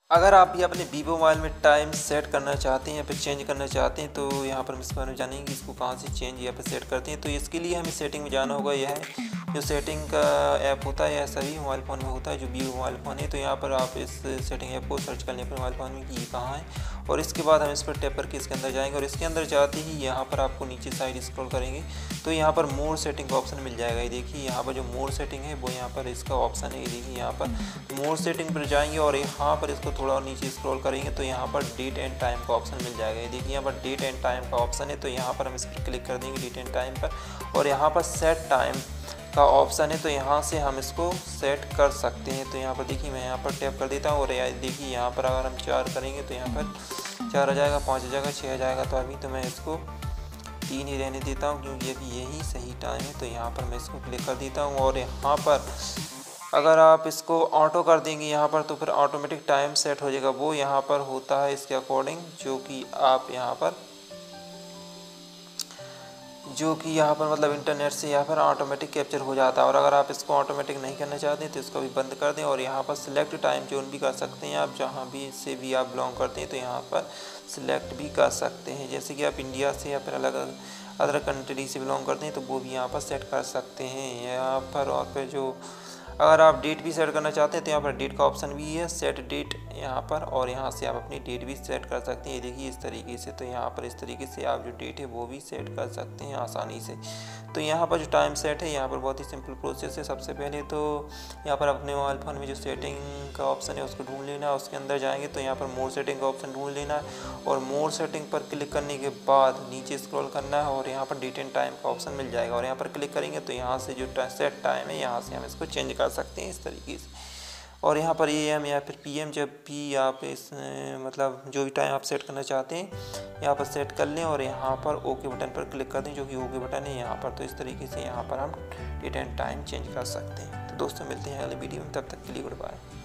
अगर आप भी अपने वीवो मोबाइल में टाइम सेट करना चाहते हैं या फिर चेंज करना चाहते हैं तो यहाँ पर हम इस बारे में जानेंगे कि इसको कहाँ से चेंज या फिर सेट करते हैं। तो इसके लिए हमें सेटिंग में जाना होगा। यह है जो सेटिंग का ऐप होता है, यह सभी मोबाइल फ़ोन में होता है जो वीवो मोबाइल फ़ोन है। तो यहाँ पर आप इस सेटिंग ऐप को सर्च कर लें अपने मोबाइल फ़ोन में कि ये कहाँ है, और इसके बाद हम इस पर टैप करके इसके अंदर जाएंगे। और इसके अंदर जाते ही यहाँ पर आपको नीचे साइड स्क्रॉल करेंगे तो यहाँ पर मोर सेटिंग का ऑप्शन मिल जाएगा। ये देखिए यहाँ पर जो मोर सेटिंग है वो यहाँ पर इसका ऑप्शन है। ये देखिए यहाँ पर मोर सेटिंग पर जाएंगे और यहाँ पर इसको थोड़ा और नीचे स्क्रॉल करेंगे तो यहाँ पर डेट एंड टाइम का ऑप्शन मिल जाएगा। ये देखिए यहाँ पर डेट एंड टाइम का ऑप्शन है, तो यहाँ पर हम इस पर क्लिक कर देंगे डेट एंड टाइम पर, और यहाँ पर सेट टाइम का ऑप्शन है तो यहाँ से हम इसको सेट कर सकते हैं। तो यहाँ पर देखिए मैं यहाँ पर टैप कर देता हूँ और देखिए यहाँ पर अगर हम 4 करेंगे तो यहाँ पर 4 आ जाएगा, 5 आ जाएगा, 6 आ जाएगा। तो अभी तो मैं इसको 3 ही रहने देता हूँ क्योंकि अभी यही सही टाइम है। तो यहाँ पर मैं इसको क्लिक कर देता हूँ और यहाँ पर अगर आप इसको ऑटो कर देंगे यहाँ पर तो फिर ऑटोमेटिक टाइम सेट हो जाएगा। वो यहाँ पर होता है इसके अकॉर्डिंग जो कि यहाँ पर मतलब इंटरनेट से यहाँ पर ऑटोमेटिक कैप्चर हो जाता है। और अगर आप इसको ऑटोमेटिक नहीं करना चाहते हैं तो इसको भी बंद कर दें और यहाँ पर सिलेक्ट टाइम जोन भी कर सकते हैं। आप जहाँ भी से भी आप बिलोंग करते हैं तो यहाँ पर सिलेक्ट भी कर सकते हैं। जैसे कि आप इंडिया से या फिर अलग अदर कंट्री से बिलोंग करते हैं तो वो भी यहाँ पर सेट कर सकते हैं यहाँ पर। और फिर जो अगर आप डेट भी सेट करना चाहते हैं तो यहाँ पर डेट का ऑप्शन भी है, सेट डेट यहाँ पर, और यहाँ से आप अपनी डेट भी सेट कर सकते हैं। ये देखिए इस तरीके से, तो यहाँ पर इस तरीके से आप जो डेट है वो भी सेट कर सकते हैं आसानी से। तो यहाँ पर जो टाइम सेट है यहाँ पर बहुत ही सिंपल प्रोसेस है। सबसे पहले तो यहाँ पर अपने मोबाइल फ़ोन में जो सेटिंग का ऑप्शन है उसको ढूंढ लेना है। उसके अंदर जाएंगे तो यहाँ पर मोर सेटिंग का ऑप्शन ढूंढ लेना है और मोर सेटिंग पर क्लिक करने के बाद नीचे स्क्रॉल करना है और यहाँ पर डेट एंड टाइम का ऑप्शन मिल जाएगा। और यहाँ पर क्लिक करेंगे तो यहाँ से जो सेट टाइम है यहाँ से हम इसको चेंज कर सकते हैं इस तरीके से। और यहाँ पर AM या फिर PM जब भी आप इस मतलब जो भी टाइम आप सेट करना चाहते हैं यहाँ पर सेट कर लें और यहाँ पर ओके बटन पर क्लिक कर दें, जो कि ओके बटन है यहाँ पर। तो इस तरीके से यहाँ पर हम डेट एंड टाइम चेंज कर सकते हैं। तो दोस्तों मिलते हैं अगले वीडियो में, तब तक के लिए गुड बाय।